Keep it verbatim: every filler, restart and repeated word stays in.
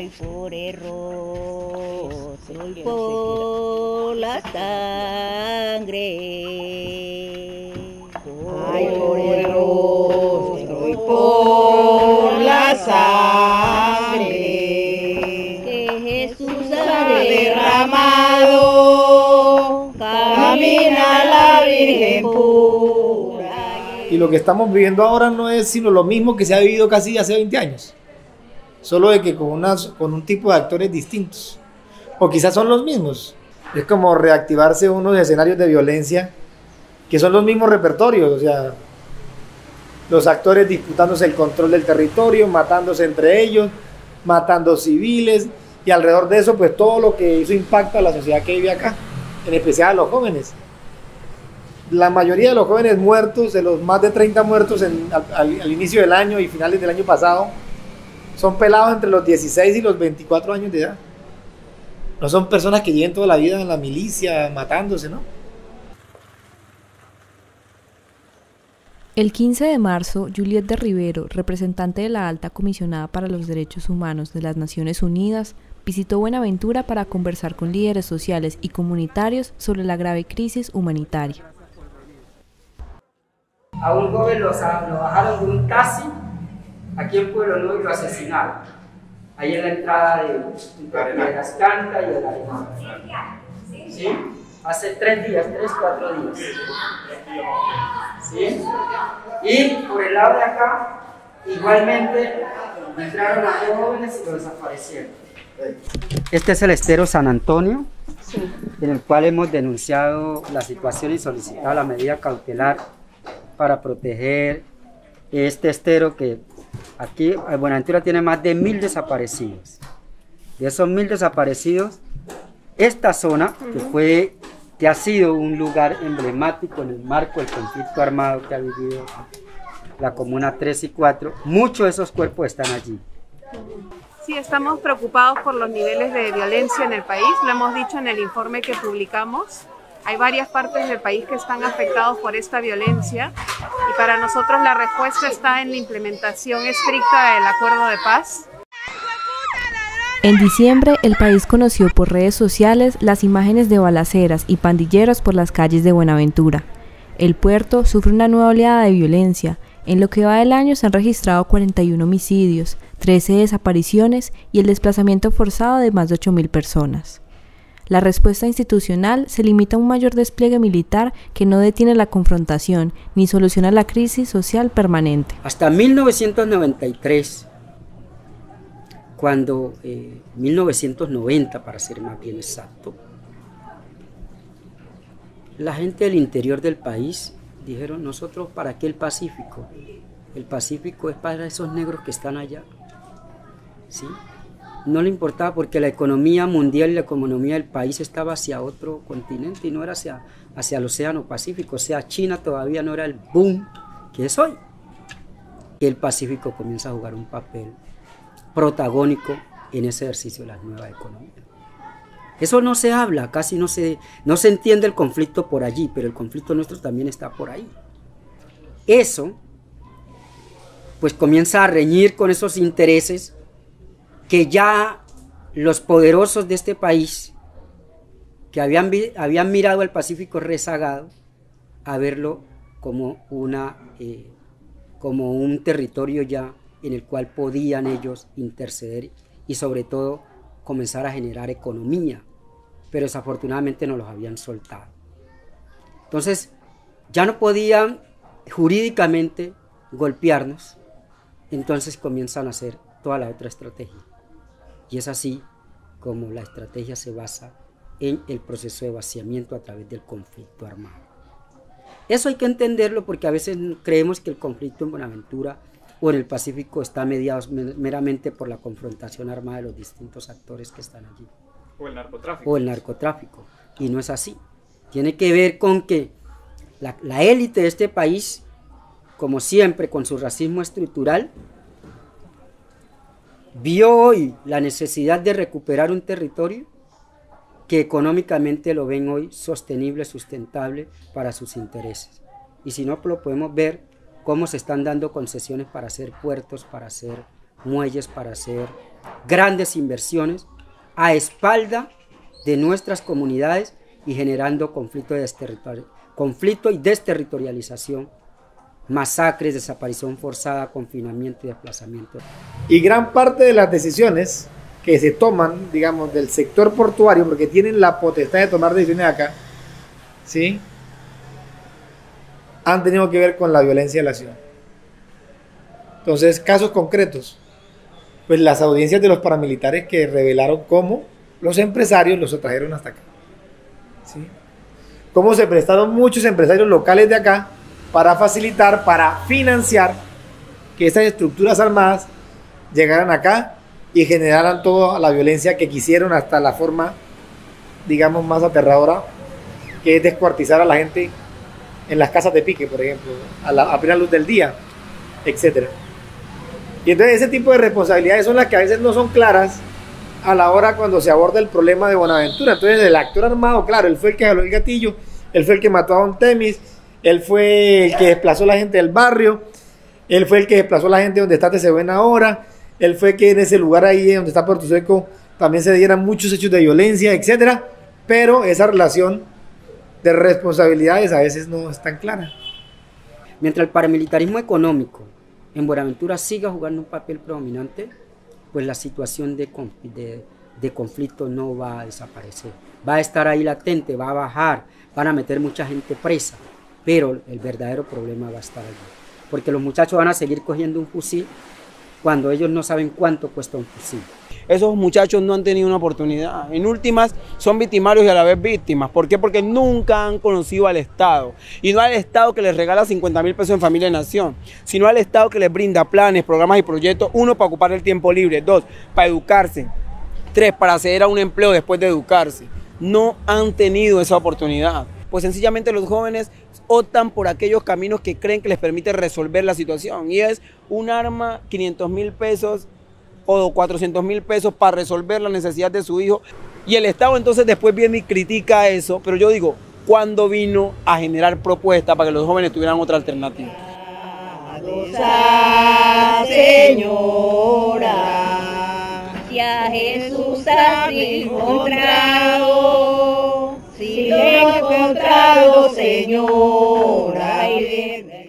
Ay, por error, soy por la sangre. Ay, por error, soy por la sangre que Jesús ha derramado, camina la Virgen pura. Y lo que estamos viviendo ahora no es sino lo mismo que se ha vivido casi hace veinte años. Solo de que con, unas, con un tipo de actores distintos. O quizás son los mismos. Es como reactivarse unos escenarios de violencia que son los mismos repertorios. O sea, los actores disputándose el control del territorio, matándose entre ellos, matando civiles. Y alrededor de eso, pues todo lo que hizo impacto a la sociedad que vive acá. En especial a los jóvenes. La mayoría de los jóvenes muertos, de los más de treinta muertos en, al, al, al inicio del año y finales del año pasado, son pelados entre los dieciséis y los veinticuatro años de edad. No son personas que lleven toda la vida en la milicia matándose, ¿no? El quince de marzo, Juliet de Rivero, representante de la Alta Comisionada para los Derechos Humanos de las Naciones Unidas, visitó Buenaventura para conversar con líderes sociales y comunitarios sobre la grave crisis humanitaria. A un joven lo, lo bajaron de un taxi aquí en Pueblo Nuevo y lo asesinaron. Ahí en la entrada de, de las Cantas y el Arenal. ¿Sí? Hace tres días, tres, cuatro días. ¿Sí? Y por el lado de acá, igualmente, entraron a dos jóvenes y lo desaparecieron. Este es el estero San Antonio, sí, en el cual hemos denunciado la situación y solicitado la medida cautelar para proteger este estero que aquí Buenaventura tiene más de mil desaparecidos. De esos mil desaparecidos, esta zona que fue, que ha sido un lugar emblemático en el marco del conflicto armado que ha vivido la comuna tres y cuatro, muchos de esos cuerpos están allí. Sí, estamos preocupados por los niveles de violencia en el país, lo hemos dicho en el informe que publicamos. Hay varias partes del país que están afectados por esta violencia y para nosotros la respuesta está en la implementación estricta del acuerdo de paz. En diciembre, el país conoció por redes sociales las imágenes de balaceras y pandilleros por las calles de Buenaventura. El puerto sufre una nueva oleada de violencia. En lo que va del año se han registrado cuarenta y uno homicidios, trece desapariciones y el desplazamiento forzado de más de ocho mil personas. La respuesta institucional se limita a un mayor despliegue militar que no detiene la confrontación ni soluciona la crisis social permanente. Hasta mil novecientos noventa y tres, cuando, eh, mil novecientos noventa para ser más bien exacto, la gente del interior del país dijeron, nosotros para qué el Pacífico, el Pacífico es para esos negros que están allá, ¿sí? No le importaba porque la economía mundial y la economía del país estaba hacia otro continente y no era hacia, hacia el Océano Pacífico, o sea, China todavía no era el boom que es hoy. Y el Pacífico comienza a jugar un papel protagónico en ese ejercicio de la nueva economía. Eso no se habla, casi no se, no se entiende el conflicto por allí, pero el conflicto nuestro también está por ahí. Eso, pues comienza a reñir con esos intereses que ya los poderosos de este país, que habían, habían mirado al Pacífico rezagado, a verlo como, una, eh, como un territorio ya en el cual podían ellos interceder y sobre todo comenzar a generar economía, pero desafortunadamente no los habían soltado. Entonces ya no podían jurídicamente golpearnos, entonces comienzan a hacer toda la otra estrategia. Y es así como la estrategia se basa en el proceso de vaciamiento a través del conflicto armado. Eso hay que entenderlo porque a veces creemos que el conflicto en Buenaventura o en el Pacífico está mediado meramente por la confrontación armada de los distintos actores que están allí. O el narcotráfico. O el narcotráfico. Y no es así. Tiene que ver con que la, la élite de este país, como siempre con su racismo estructural, vio hoy la necesidad de recuperar un territorio que económicamente lo ven hoy sostenible, sustentable para sus intereses. Y si no, lo podemos ver cómo se están dando concesiones para hacer puertos, para hacer muelles para hacer grandes inversiones a espalda de nuestras comunidades y generando conflicto, de conflicto y desterritorialización, masacres, desaparición forzada, confinamiento y desplazamiento. Y gran parte de las decisiones que se toman, digamos, del sector portuario, porque tienen la potestad de tomar decisiones acá, ¿sí?, han tenido que ver con la violencia de la ciudad. Entonces, casos concretos, pues las audiencias de los paramilitares que revelaron cómo los empresarios los trajeron hasta acá, ¿sí?, cómo se prestaron muchos empresarios locales de acá para facilitar, para financiar que estas estructuras armadas llegaran acá y generaran toda la violencia que quisieron, hasta la forma, digamos, más aterradora, que es descuartizar a la gente en las casas de pique, por ejemplo, a la a plena luz del día, etcétera. Y entonces ese tipo de responsabilidades son las que a veces no son claras a la hora cuando se aborda el problema de Buenaventura. Entonces el actor armado, claro, él fue el que jaló el gatillo, él fue el que mató a Don Temis, él fue el que desplazó a la gente del barrio, él fue el que desplazó a la gente donde está Tesebén ahora, él fue que en ese lugar ahí donde está Puerto Seco también se dieran muchos hechos de violencia, etcétera. Pero esa relación de responsabilidades a veces no es tan clara. Mientras el paramilitarismo económico en Buenaventura siga jugando un papel predominante, pues la situación de, de, de conflicto no va a desaparecer. Va a estar ahí latente, va a bajar, van a meter mucha gente presa, pero el verdadero problema va a estar allí. Porque los muchachos van a seguir cogiendo un fusil cuando ellos no saben cuánto cuesta un fusil. Esos muchachos no han tenido una oportunidad. En últimas, son victimarios y a la vez víctimas. ¿Por qué? Porque nunca han conocido al Estado. Y no al Estado que les regala cincuenta mil pesos en Familia y Nación, sino al Estado que les brinda planes, programas y proyectos. Uno, para ocupar el tiempo libre. Dos, para educarse. Tres, para acceder a un empleo después de educarse. No han tenido esa oportunidad. Pues sencillamente los jóvenes optan por aquellos caminos que creen que les permite resolver la situación. Y es un arma, quinientos mil pesos o cuatrocientos mil pesos para resolver la necesidad de su hijo. Y el Estado entonces después viene y critica eso, pero yo digo, ¿cuándo vino a generar propuestas para que los jóvenes tuvieran otra alternativa? Señora, si a Jesús has encontrado, si lo he encontrado, Señora, y